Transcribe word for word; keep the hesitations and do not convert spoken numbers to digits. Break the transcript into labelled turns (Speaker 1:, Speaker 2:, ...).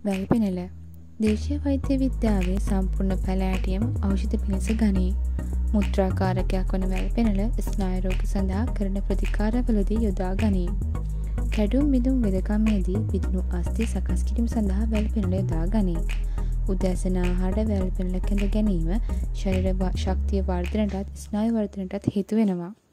Speaker 1: වැල්පෙනල දේශීය වෛද්‍ය විද්‍යාවේ සම්පූර්ණ පැලෑටියම ඖෂධ පිණිස ගනී. මුත්‍රාකාරකයක් වන වැල්පෙනල ස්නායු රෝග සඳහා කරන ප්‍රතිකාරවලදී යොදා ගනී. කැඩුම් බිඳුම් වෙදකමේදී විදුණු අස්ථි සකස් කිරීම සඳහා වැල්පෙනල යොදා ගනී. උදෑසන ආහාර වැල්පෙනල කැඳ ගැනීම ශරීර ශක්තිය වර්ධනයටත් ස්නායු වර්ධනයටත් හේතු වෙනවා.